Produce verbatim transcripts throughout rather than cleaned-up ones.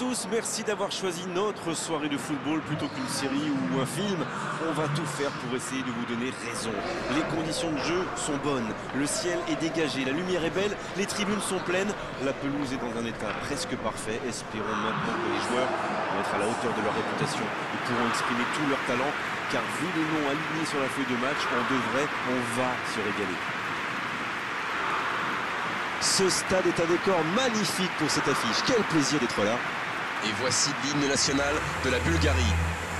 tous, merci d'avoir choisi notre soirée de football plutôt qu'une série ou un film. On va tout faire pour essayer de vous donner raison. Les conditions de jeu sont bonnes, le ciel est dégagé, la lumière est belle, les tribunes sont pleines, la pelouse est dans un état presque parfait. Espérons maintenant que les joueurs vont être à la hauteur de leur réputation et pourront exprimer tout leur talent, car vu le nom aligné sur la feuille de match, on devrait, on va se régaler. Ce stade est un décor magnifique pour cette affiche. Quel plaisir d'être là. Et voici l'hymne national de la Bulgarie.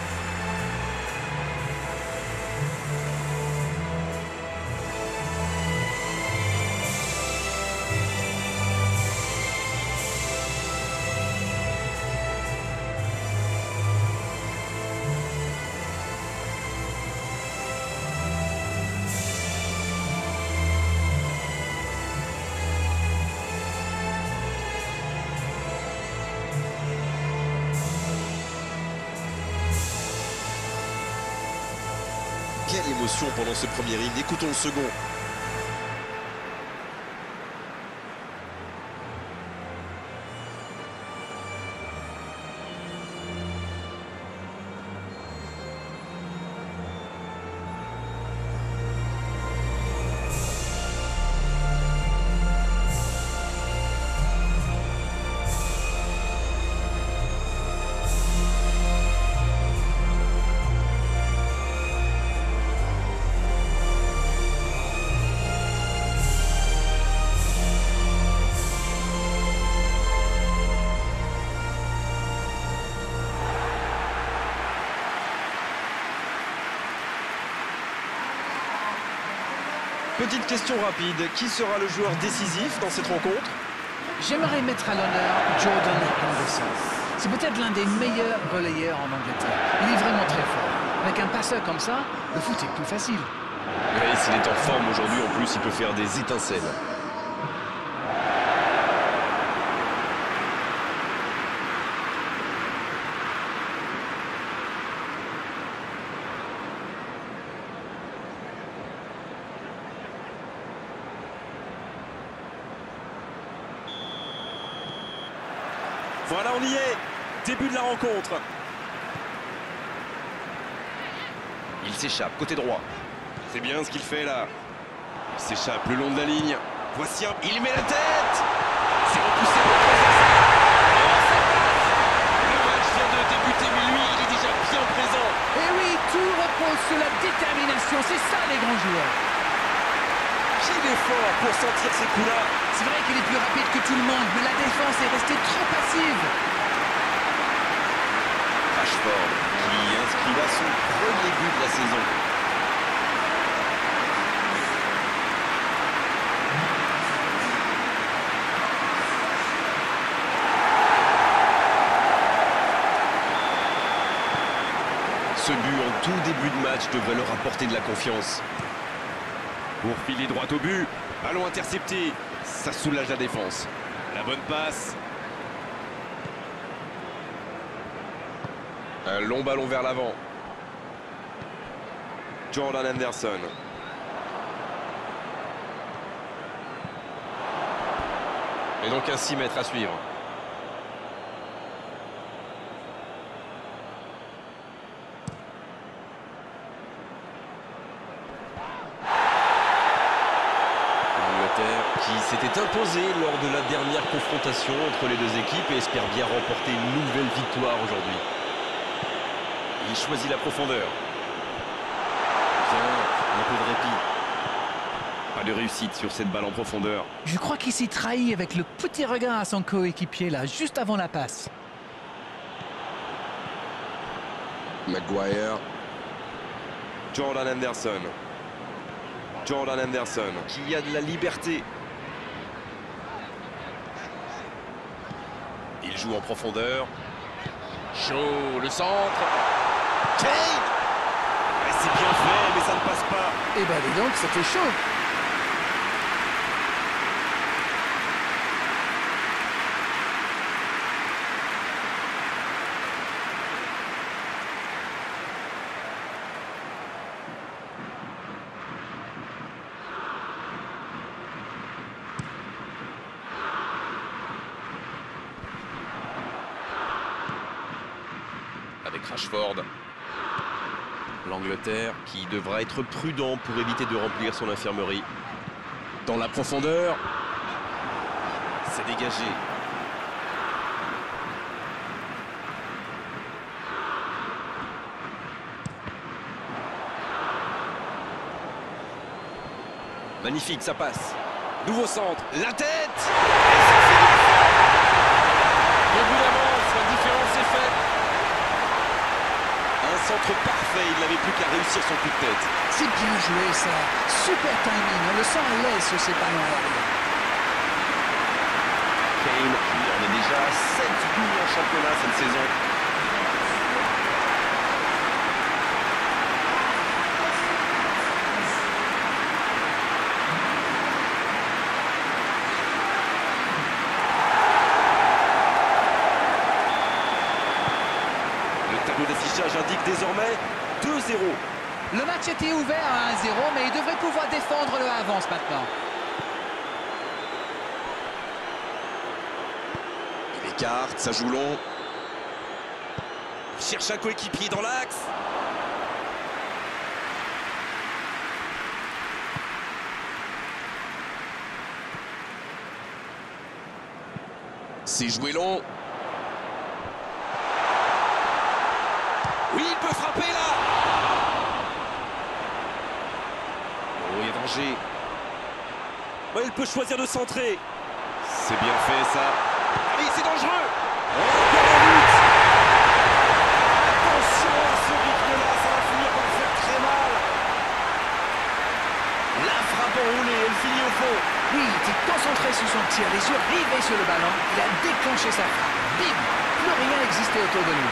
Quelle émotion pendant ce premier hymne. Écoutons le second. Petite question rapide, qui sera le joueur décisif dans cette rencontre? J'aimerais mettre à l'honneur Jordan Henderson. C'est peut-être l'un des meilleurs relayeurs en Angleterre. Il est vraiment très fort. Avec un passeur comme ça, le foot est plus facile. Oui, s'il est en forme aujourd'hui, en plus, il peut faire des étincelles. Voilà, on y est. Début de la rencontre. Il s'échappe, côté droit. C'est bien ce qu'il fait là. Il s'échappe le long de la ligne. Voici un... Il met la tête. C'est repoussé par le match vient de débuter, mais lui, il est déjà bien présent. Et oui, tout repose sur la détermination. C'est ça, les grands joueurs. Qu'il est fort pour sentir ces coups-là. C'est vrai qu'il est plus rapide que tout le monde, mais la défense est restée trop passive. Rashford, qui inscrit là son premier but de la saison. Ce but en tout début de match devrait leur apporter de la confiance. Pour filer droit au but. Ballon intercepté. Ça soulage la défense. La bonne passe. Un long ballon vers l'avant. Jordan Henderson. Et donc un six mètres à suivre. Qui s'était imposé lors de la dernière confrontation entre les deux équipes et espère bien remporter une nouvelle victoire aujourd'hui. Il choisit la profondeur. Bien, un peu de répit. Pas de réussite sur cette balle en profondeur. Je crois qu'il s'y trahit avec le petit regard à son coéquipier là, juste avant la passe. Maguire. Jordan Henderson. Jordan Henderson, qui a de la liberté. Il joue en profondeur. Chaud, le centre. Kane! C'est bien fait, mais ça ne passe pas. Eh ben dis donc, c'était chaud. avec Rashford. L'Angleterre qui devra être prudent pour éviter de remplir son infirmerie. Dans la profondeur. C'est dégagé. Magnifique, ça passe. Nouveau centre. La tête. Au bout d'avance, la différence est faite. Un centre parfait, il n'avait plus qu'à réussir son coup de tête. C'est bien joué ça. Super timing, on le sent à l'aise sur ces ballons aériens. Kane, il en est déjà à sept buts en championnat cette saison. Le tableau d'affichage indique désormais deux zéro. Le match était ouvert à un zéro, mais il devrait pouvoir défendre le avance maintenant. Il écarte, ça joue long. Il cherche un coéquipier dans l'axe. C'est joué long. Oui, il peut frapper là. Oh, il y a danger. Oh, il peut choisir de centrer. C'est bien fait ça. Oui, c'est dangereux. Oh, encore un but. Attention à ce rythme-là, ça va finir par faire très mal. La frappe enroulée, elle finit au fond. Oui, il était concentré sur son tir, les yeux rivés sur le ballon. Il a déclenché sa frappe. Bim! Plus rien n'existait autour de lui.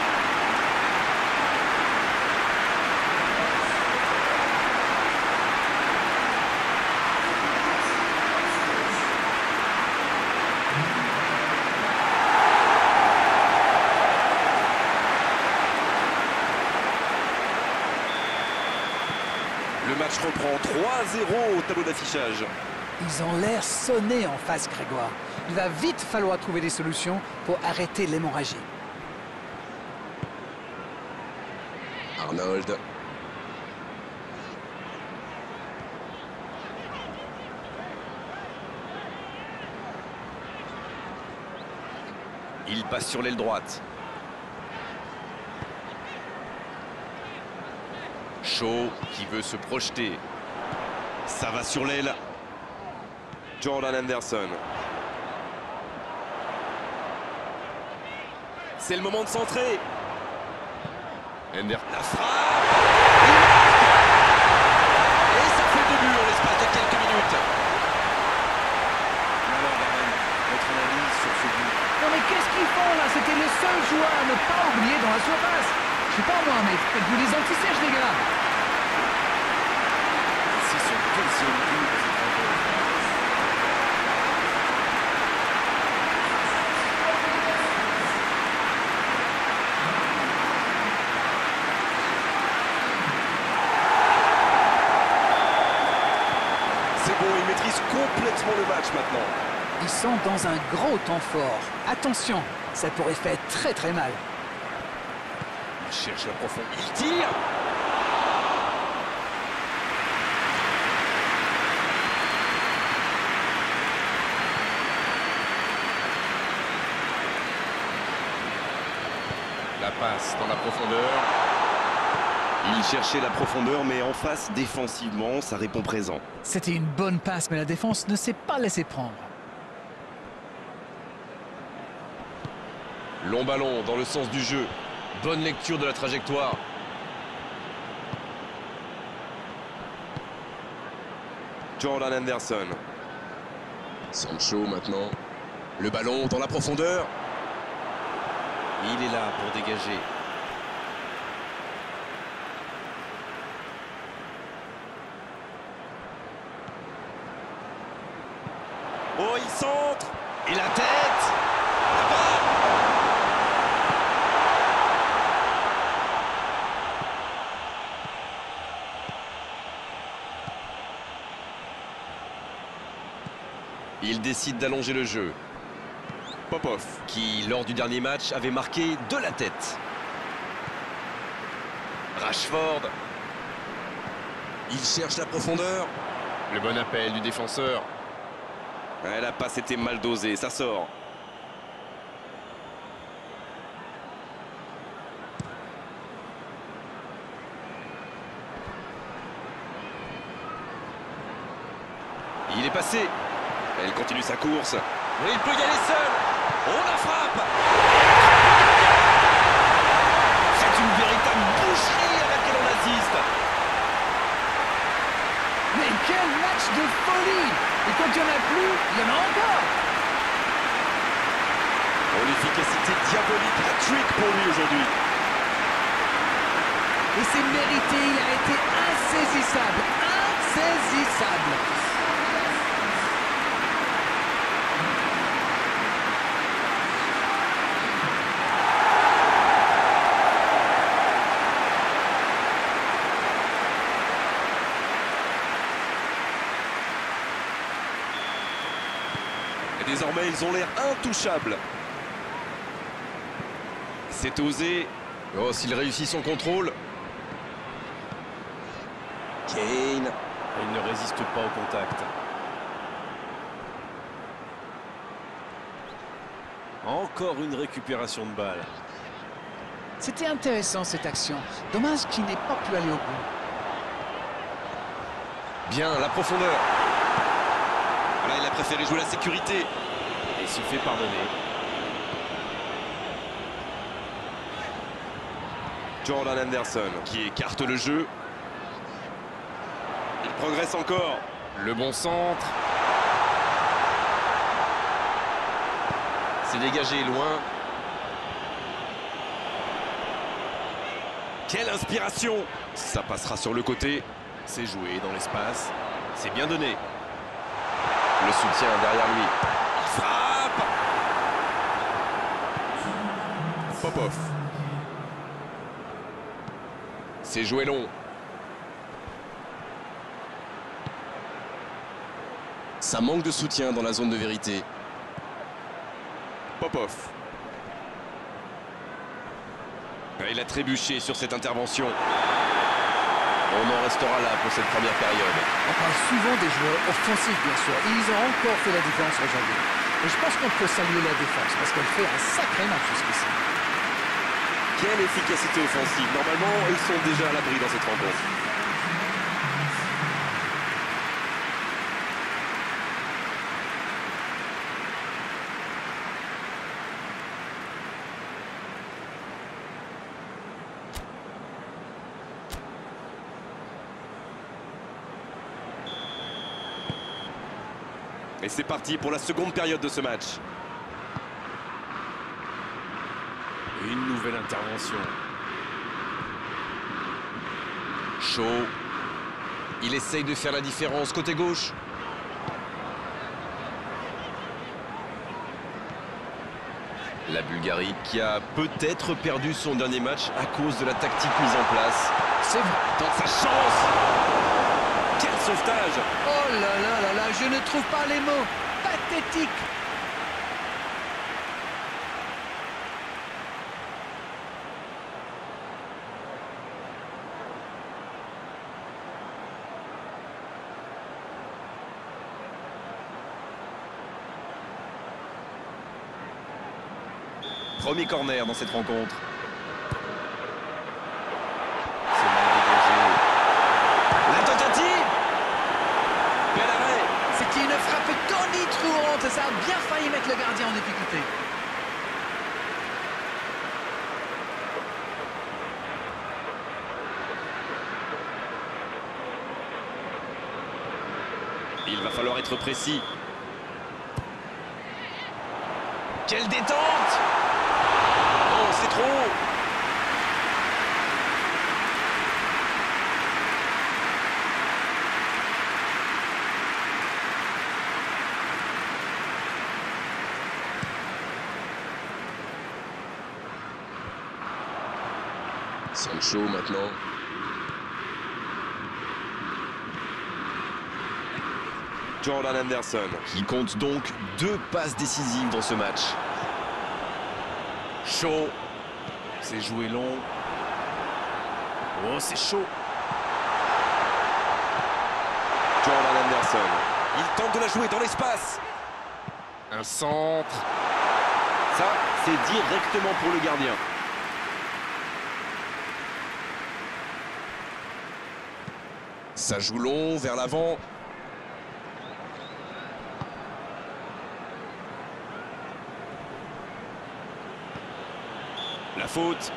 Le match reprend trois zéro au tableau d'affichage. Ils ont l'air sonnés en face, Grégoire. Il va vite falloir trouver des solutions pour arrêter l'hémorragie. Arnold. Il passe sur l'aile droite. Shaw qui veut se projeter. Ça va sur l'aile. Jordan Henderson. C'est le moment de centrer. Henderson. La frappe. Et ça fait deux buts en l'espace de quelques minutes. Alors, Darren, votre analyse sur ce but. Non mais qu'est-ce qu'ils font là? C'était le seul joueur à ne pas oublier dans la surface. Je sais pas moi, mais faites-vous des anti-sèches, les gars. C'est son deuxième but dans cette rencontre. C'est bon, il maîtrise complètement le match maintenant. Ils sont dans un gros temps fort. Attention, ça pourrait faire très très mal. Il cherche la profondeur. Il tire. La passe dans la profondeur. Il cherchait la profondeur, mais en face, défensivement, ça répond présent. C'était une bonne passe, mais la défense ne s'est pas laissée prendre. Long ballon dans le sens du jeu. Bonne lecture de la trajectoire. Jordan Henderson. Sancho maintenant. Le ballon dans la profondeur. Il est là pour dégager. Oh, il centre. Et la tête. Là-bas. Il décide d'allonger le jeu. Popov, qui lors du dernier match avait marqué de la tête. Rashford. Il cherche la profondeur. Le bon appel du défenseur. Ouais, la passe était mal dosée, ça sort. Il est passé. Elle continue sa course. Et il peut y aller seul. Oh, la frappe! C'est une véritable boucherie à laquelle on assiste. Mais quel match de folie! Et quand il n'y en a plus, il y en a encore! Oh, l'efficacité diabolique, hat-trick pour lui aujourd'hui. Et c'est mérité, il a été insaisissable, insaisissable. Et désormais, ils ont l'air intouchables. C'est osé. Oh, s'il réussit son contrôle. Kane. Il ne résiste pas au contact. Encore une récupération de balle. C'était intéressant cette action. Dommage qu'il n'ait pas pu aller au bout. Bien, la profondeur. Là, il a préféré jouer la sécurité. Et se fait pardonner. Jordan Henderson qui écarte le jeu. Il progresse encore. Le bon centre. C'est dégagé loin. Quelle inspiration! Ça passera sur le côté. C'est joué dans l'espace. C'est bien donné. Le soutien derrière lui. Il frappe! Popov. C'est joué long. Ça manque de soutien dans la zone de vérité. Popov. Il a trébuché sur cette intervention. On en restera là pour cette première période. On parle souvent des joueurs offensifs, bien sûr. Et ils ont encore fait la différence aujourd'hui. Et je pense qu'on peut saluer la défense parce qu'elle fait un sacré match jusqu'ici. Quelle efficacité offensive. Normalement, ils sont déjà à l'abri dans cette rencontre. Et c'est parti pour la seconde période de ce match. Une nouvelle intervention. Chaud. Il essaye de faire la différence côté gauche. La Bulgarie qui a peut-être perdu son dernier match à cause de la tactique mise en place. C'est vrai. Tente sa chance. Quel sauvetage! Oh là là là là, je ne trouve pas les mots. Pathétique. Premier corner dans cette rencontre. C'est mal dégagé. La tentative! Bel arrêt! C'était une frappe tonitruante. Ça a bien failli mettre le gardien en difficulté. Il va falloir être précis. Quelle détente! Oh, c'est trop haut! Sancho maintenant. Jordan Henderson. Qui compte donc deux passes décisives dans ce match. Chaud. C'est joué long. Oh, c'est chaud. Jordan Henderson. Il tente de la jouer dans l'espace. Un centre. Ça, c'est directement pour le gardien. Ça joue long, vers l'avant. La faute.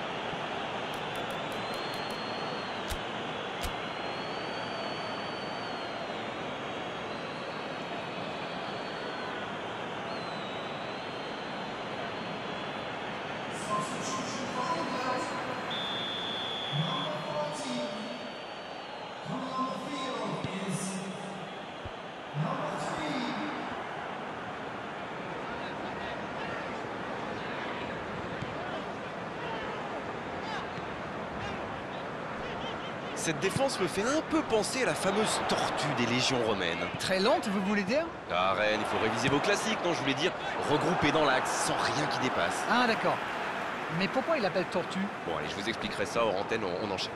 Cette défense me fait un peu penser à la fameuse tortue des légions romaines. Très lente, vous voulez dire? Ah, Rennes, il faut réviser vos classiques, non? Je voulais dire regrouper dans l'axe, sans rien qui dépasse. Ah, d'accord. Mais pourquoi il l'appelle tortue? Bon, allez, je vous expliquerai ça hors antenne, on, on enchaîne.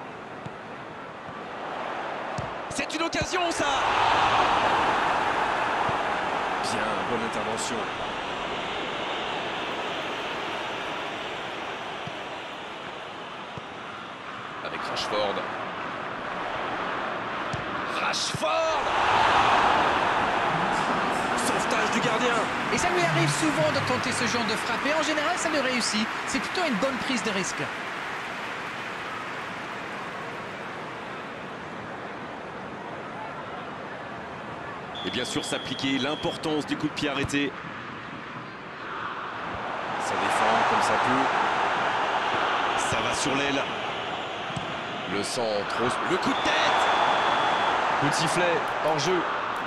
C'est une occasion, ça! Bien, bonne intervention. Avec Rashford. Rashford! Sauvetage du gardien. Et ça lui arrive souvent de tenter ce genre de frappe. Et en général, ça lui réussit. C'est plutôt une bonne prise de risque. Et bien sûr, s'appliquer l'importance du coup de pied arrêté. Ça défend comme ça peut. Ça va sur l'aile. Le centre, le coup de tête. Coup de sifflet, hors jeu.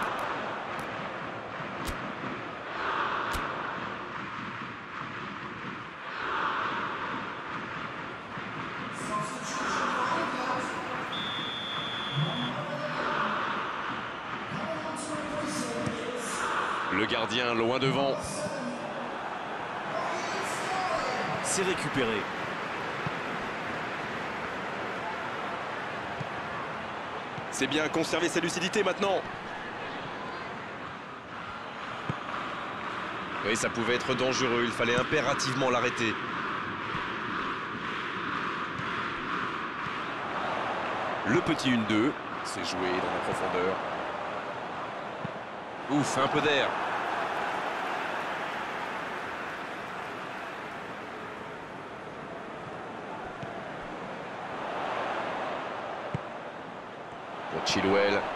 Le gardien loin devant. C'est récupéré. C'est bien conserver sa lucidité maintenant. Oui, ça pouvait être dangereux. Il fallait impérativement l'arrêter. Le petit un deux. C'est joué dans la profondeur. Ouf, un peu d'air. Pour Chilwell. Il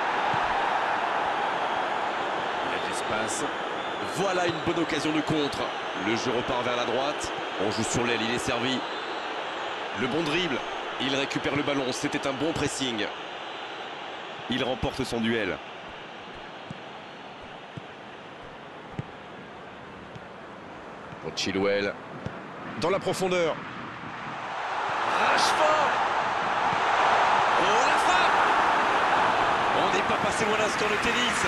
a de l'espace. Voilà une bonne occasion de contre. Le jeu repart vers la droite. On joue sur l'aile, il est servi. Le bon dribble. Il récupère le ballon. C'était un bon pressing. Il remporte son duel. Pour Chilwell. Dans la profondeur. Rashford. Oh, la frappe. On n'est pas passé loin d'un score de tennis.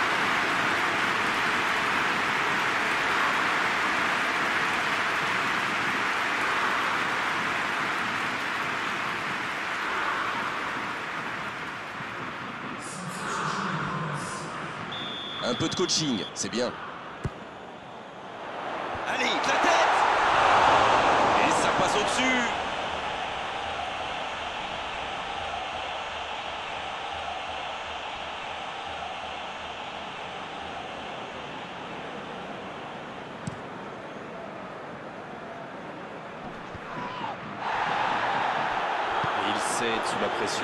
Un peu de coaching, c'est bien. Allez, la tête. Et ça passe au-dessus. Et il cède sous la pression.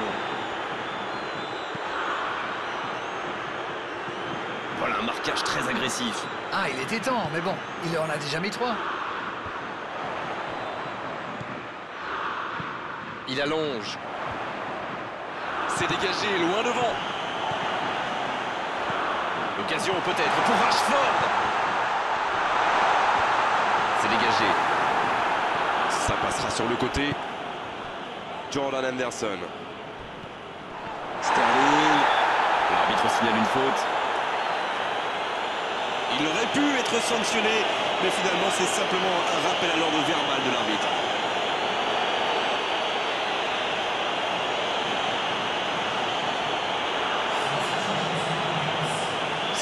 Voilà un marquage très agressif. Ah, il était temps, mais bon, il en a déjà mis trois. Il allonge. C'est dégagé, loin devant. L'occasion peut-être pour Rashford. C'est dégagé. Ça passera sur le côté. Jordan Henderson. Sterling. L'arbitre signale une faute. Il aurait pu être sanctionné, mais finalement c'est simplement un rappel à l'ordre verbal de l'arbitre.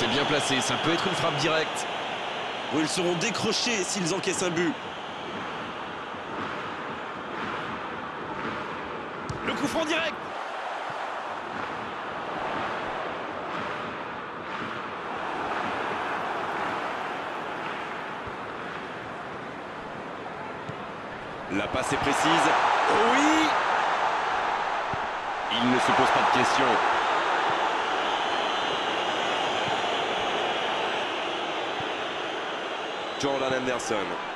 C'est bien placé, ça peut être une frappe directe. Ou ils seront décrochés s'ils encaissent un but. Le coup franc direct. La passe est précise. Oh oui! Il ne se pose pas de questions. Jordan Henderson.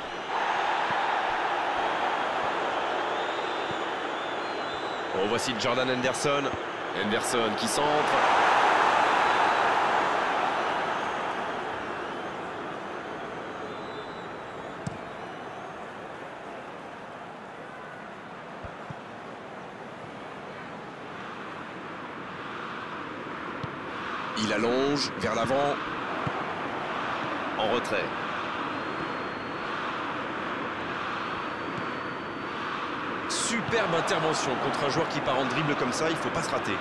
Oh, voici Jordan Henderson. Henderson qui centre. Il allonge vers l'avant. En retrait. Superbe intervention contre un joueur qui part en dribble comme ça, il ne faut pas se rater.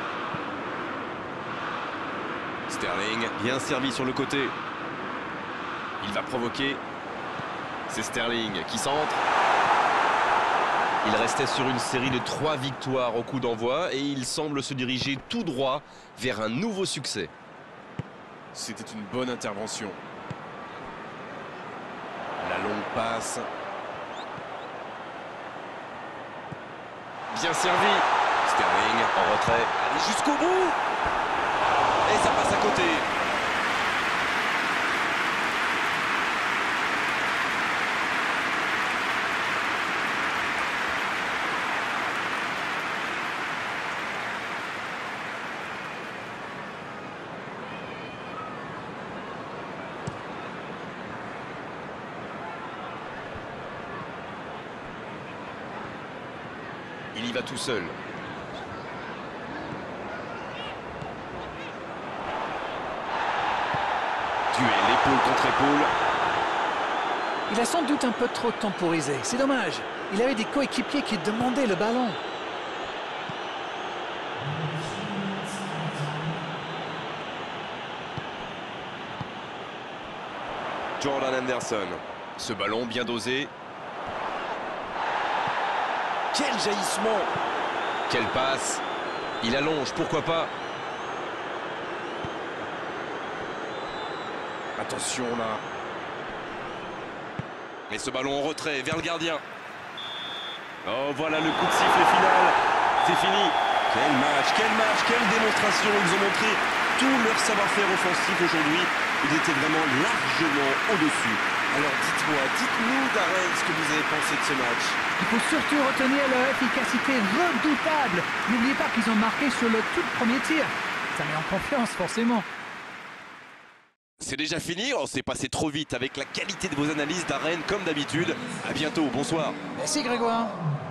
Sterling, bien servi sur le côté. Il va provoquer. C'est Sterling qui centre. Il restait sur une série de trois victoires au coup d'envoi et il semble se diriger tout droit vers un nouveau succès. C'était une bonne intervention. La longue passe. Bien servi. Sterling En retrait. allez jusqu'au bout. Et ça passe à côté. Il y va tout seul. Duel l'épaule contre épaule. Il a sans doute un peu trop temporisé. C'est dommage. Il avait des coéquipiers qui demandaient le ballon. Jordan Henderson. Ce ballon bien dosé. Quel jaillissement! Quelle passe. Il allonge, pourquoi pas. Attention là. Et ce ballon en retrait vers le gardien. Oh, voilà le coup de sifflet final. C'est fini. Quel match, quel match, quelle démonstration. Ils ont montré tout leur savoir-faire offensif aujourd'hui. Ils étaient vraiment largement au-dessus. Alors dites-moi, dites-nous Darren ce que vous avez pensé de ce match. Il faut surtout retenir leur efficacité redoutable. N'oubliez pas qu'ils ont marqué sur le tout premier tir. Ça met en confiance, forcément. C'est déjà fini, on s'est passé trop vite avec la qualité de vos analyses Darren comme d'habitude. À bientôt, bonsoir. Merci Grégoire.